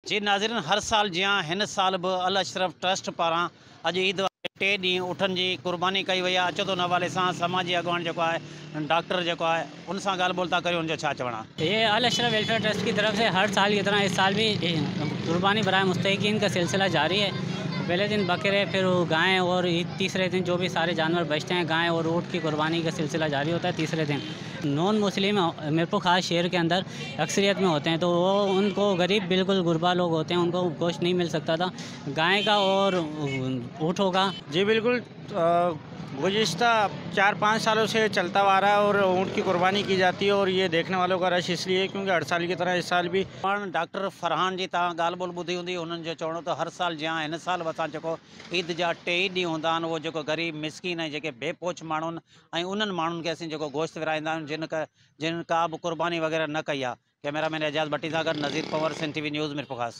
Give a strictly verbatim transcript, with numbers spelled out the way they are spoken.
जी नाज़रीन, हर साल जियां हिन साल भी अल अशरफ ट्रस्ट पारां अॼु ईद वारे टे ॾींहं उठनि जी कुर्बानी कई वई आहे। अचो थो नवाले सां समाजी अॻवान जेको आहे डॉक्टर जेको आहे उन सां ॻाल्हि ॿोल था करियूं, उनजो छा चवणु आहे। ये अल अशरफ वेलफेयर ट्रस्ट की तरफ से हर साल की तरह इस साल भी कुर्बानी बराए मुस्तहिकीन का सिलसिला जारी है। पहले दिन बकरे, फिर गायें और तीसरे दिन जो भी सारे जानवर बचते हैं, गाय और ऊँट की कुर्बानी का सिलसिला जारी होता है। तीसरे दिन नॉन मुस्लिम मीरपुर खास शहर के अंदर अक्सरियत में होते हैं, तो वो उनको गरीब बिल्कुल गुरबा लोग होते हैं, उनको गोश्त नहीं मिल सकता था गाय का और ऊँटों का। जी बिल्कुल, गुज़िश्ता चार पाँच सालों से चलता आ रहा है और ऊँट की कुर्बानी की जाती है। और ये देखने वालों का रश इसलिए क्योंकि हर साल की तरह इस साल भी पाण डॉक्टर फरहान जी तव्हां ॻाल्हि ॿोल ॿुधी हूंदी, उन्हनि जो चवणो त हर साल जियां हिन साल असां जेको ईद जा टे ई ॾींहं हूंदा आहिनि, उहो जेको ग़रीब मिसकिन ऐं जेके बेपोच माण्हू आहिनि ऐं उन्हनि माण्हुनि खे असीं जेको गोश्त विराईंदा आहियूं जिन का जिन का बि कुर्बानी वग़ैरह न कई आहे। कैमरामैन एजाज़ भट्टी सां गॾु नज़ीर पवर, सिंध टीवी न्यूज़ मीरपुर ख़ासि।